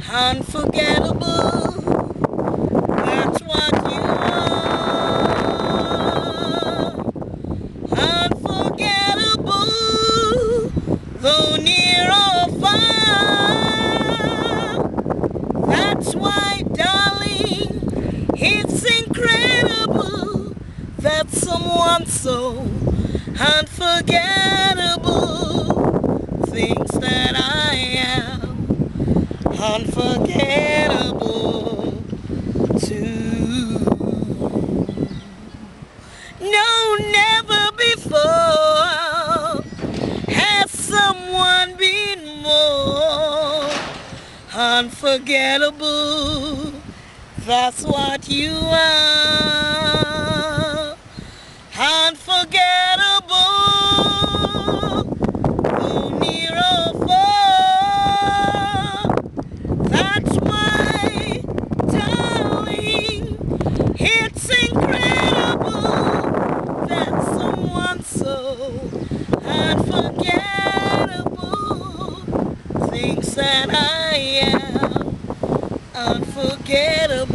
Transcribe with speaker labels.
Speaker 1: Unforgettable, that's what you are. Unforgettable, though near or far. That's why, darling, it's incredible that someone so unforgettable thinks that I am unforgettable too. No, never before has someone been more unforgettable. That's what you are. Unforgettable, though near or far. That's why, darling, it's incredible that someone so unforgettable thinks that I am unforgettable.